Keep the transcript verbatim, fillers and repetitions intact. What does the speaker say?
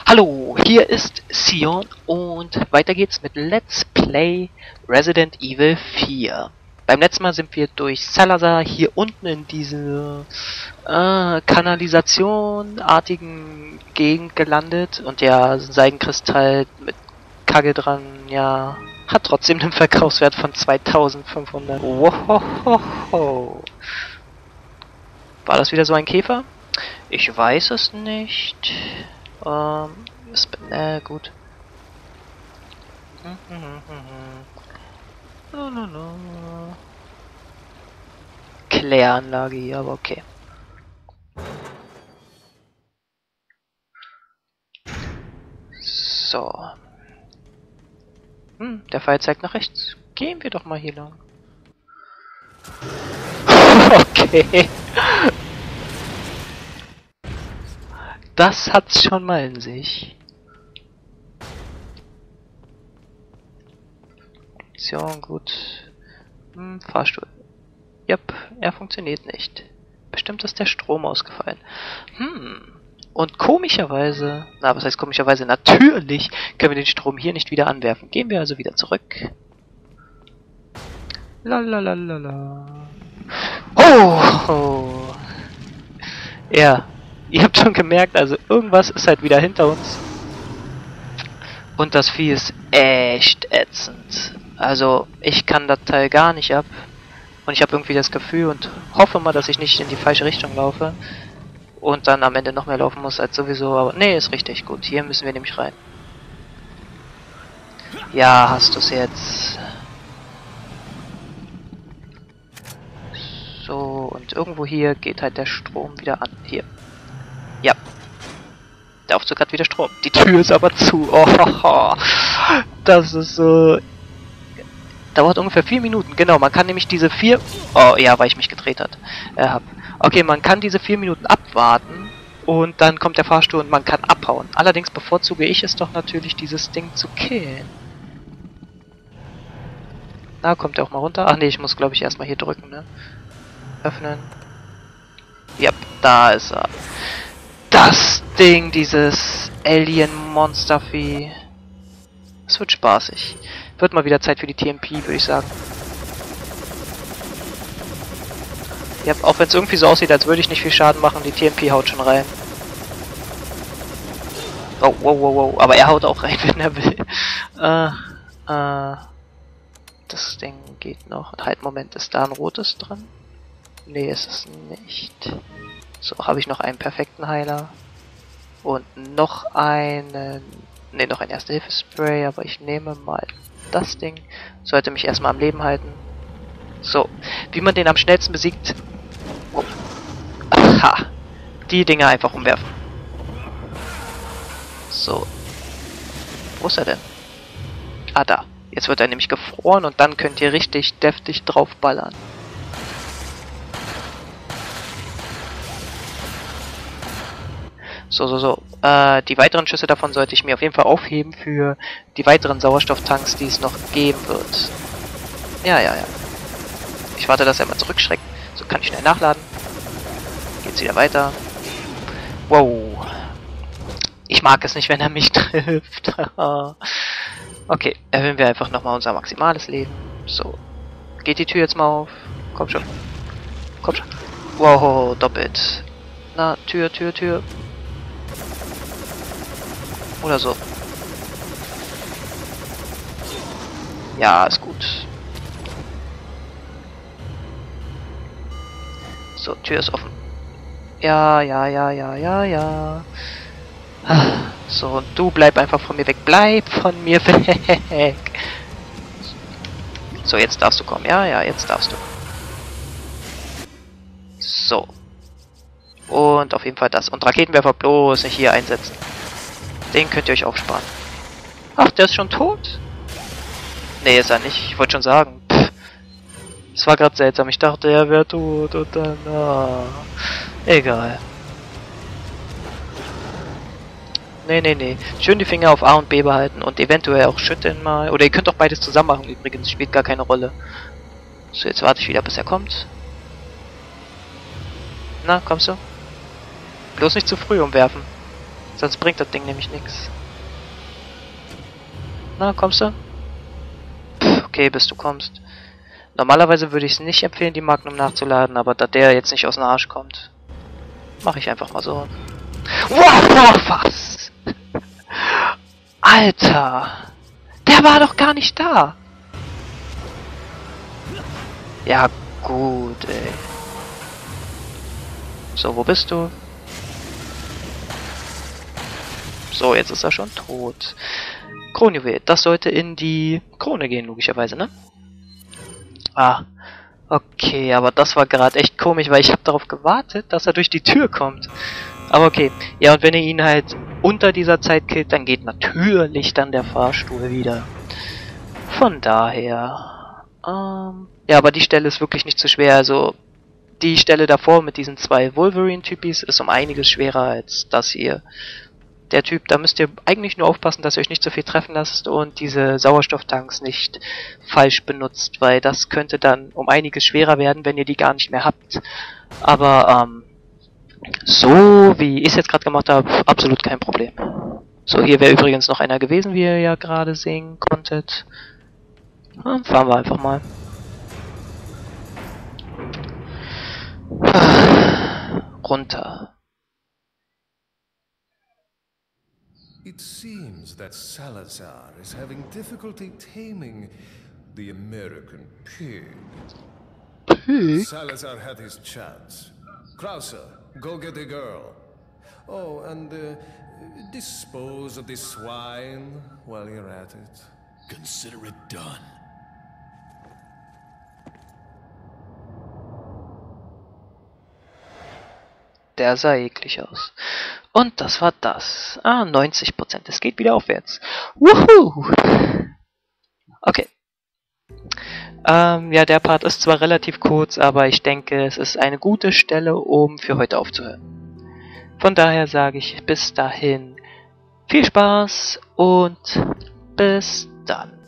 Hallo, hier ist Sion und weiter geht's mit Let's Play Resident Evil vier. Beim letzten Mal sind wir durch Salazar hier unten in diese äh, Kanalisation-artigen Gegend gelandet und der Seidenkristall mit Kacke dran, ja, hat trotzdem einen Verkaufswert von zweitausendfünfhundert. Wohohoho. War das wieder so ein Käfer? Ich weiß es nicht. Ähm, ist, äh, gut. No, no, no. Kläranlage hier, aber okay. So. Hm, der Pfeil zeigt nach rechts. Gehen wir doch mal hier lang. Okay. Das hat's schon mal in sich. Option, gut. Hm, Fahrstuhl. Yep, er funktioniert nicht. Bestimmt ist der Strom ausgefallen. Hm. Und komischerweise, na, was heißt komischerweise? Natürlich können wir den Strom hier nicht wieder anwerfen. Gehen wir also wieder zurück. Lalalala. Oh, oh. Ja. Ihr habt schon gemerkt, also irgendwas ist halt wieder hinter uns. Und das Vieh ist echt ätzend. Also ich kann das Teil gar nicht ab. Und ich habe irgendwie das Gefühl und hoffe mal, dass ich nicht in die falsche Richtung laufe. Und dann am Ende noch mehr laufen muss als sowieso. Aber nee, ist richtig gut. Hier müssen wir nämlich rein. Ja, hast du es jetzt. So, und irgendwo hier geht halt der Strom wieder an. Hier. Ja. Der Aufzug hat wieder Strom. Die Tür ist aber zu. Oh, das ist so. Dauert ungefähr vier Minuten. Genau, man kann nämlich diese vier. Oh ja, weil ich mich gedreht hat. Äh, hab. Okay, man kann diese vier Minuten abwarten und dann kommt der Fahrstuhl und man kann abhauen. Allerdings bevorzuge ich es doch natürlich, dieses Ding zu killen. Na, kommt er auch mal runter? Ach nee, ich muss glaube ich erstmal hier drücken, ne? Öffnen. Ja, da ist er. Das Ding, dieses Alien-Monster-Vieh. Es wird spaßig. Wird mal wieder Zeit für die T M P, würde ich sagen. Ja, auch wenn es irgendwie so aussieht, als würde ich nicht viel Schaden machen, die T M P haut schon rein. Oh, wow, wow, wow. Aber er haut auch rein, wenn er will. Äh, äh. Das Ding geht noch. Halt, Moment, ist da ein rotes dran? Nee, ist es nicht. So, habe ich noch einen perfekten Heiler. Und noch einen... Ne, noch ein Erste-Hilfe-Spray, aber ich nehme mal das Ding. Sollte mich erstmal am Leben halten. So, wie man den am schnellsten besiegt... Oh. Aha. Die Dinger einfach umwerfen. So. Wo ist er denn? Ah, da. Jetzt wird er nämlich gefroren und dann könnt ihr richtig deftig draufballern. So, so, so. Äh, die weiteren Schüsse davon sollte ich mir auf jeden Fall aufheben für die weiteren Sauerstofftanks, die es noch geben wird. Ja, ja, ja. Ich warte, dass er mal zurückschreckt. So, kann ich schnell nachladen. Geht's wieder weiter. Wow. Ich mag es nicht, wenn er mich trifft. Okay, erhöhen wir einfach nochmal unser maximales Leben. So. Geht die Tür jetzt mal auf? Komm schon. Komm schon. Wow, doppelt. Na, Tür, Tür, Tür. Oder so. Ja, ist gut. So, Tür ist offen. Ja, ja, ja, ja, ja, ja. So, und du bleib einfach von mir weg. Bleib von mir weg. So, jetzt darfst du kommen. Ja, ja, jetzt darfst du. So. Und auf jeden Fall das. Und Raketenwerfer bloß nicht hier einsetzen. Den könnt ihr euch aufsparen. Ach, der ist schon tot? Nee, ist er nicht. Ich wollte schon sagen. Pff. Es war gerade seltsam. Ich dachte, er wäre tot. Und dann... Ah. Egal. Nee, nee, nee. Schön die Finger auf A und B behalten. Und eventuell auch schütteln mal. Oder ihr könnt auch beides zusammen machen übrigens. Spielt gar keine Rolle. So, jetzt warte ich wieder, bis er kommt. Na, kommst du? Bloß nicht zu früh umwerfen. Sonst bringt das Ding nämlich nichts. Na, kommst du? Pff, okay, bis du kommst. Normalerweise würde ich es nicht empfehlen, die Magnum nachzuladen, aber da der jetzt nicht aus dem Arsch kommt, mache ich einfach mal so. Wow, was? Alter! Der war doch gar nicht da! Ja, gut, ey. So, wo bist du? So, jetzt ist er schon tot. Kronjuwel, das sollte in die Krone gehen, logischerweise, ne? Ah, okay, aber das war gerade echt komisch, weil ich habe darauf gewartet, dass er durch die Tür kommt. Aber okay, ja, und wenn ihr ihn halt unter dieser Zeit killt, dann geht natürlich dann der Fahrstuhl wieder. Von daher, ähm, ja, aber die Stelle ist wirklich nicht so schwer, also die Stelle davor mit diesen zwei Wolverine-Typis ist um einiges schwerer als das hier. Der Typ, da müsst ihr eigentlich nur aufpassen, dass ihr euch nicht so viel treffen lasst und diese Sauerstofftanks nicht falsch benutzt, weil das könnte dann um einiges schwerer werden, wenn ihr die gar nicht mehr habt. Aber, ähm, so wie ich es jetzt gerade gemacht habe, absolut kein Problem. So, hier wäre übrigens noch einer gewesen, wie ihr ja gerade sehen konntet. Ja, fahren wir einfach mal. Runter. It seems that Salazar is having difficulty taming the American pig. Pig? Salazar had his chance. Krauser, go get the girl. Oh, and uh, dispose of the swine while you're at it. Consider it done. Der sah eklig aus. Und das war das. Ah, neunzig Prozent. Es geht wieder aufwärts. Wuhu! Okay. Ähm, ja, der Part ist zwar relativ kurz, aber ich denke, es ist eine gute Stelle, um für heute aufzuhören. Von daher sage ich bis dahin viel Spaß und bis dann.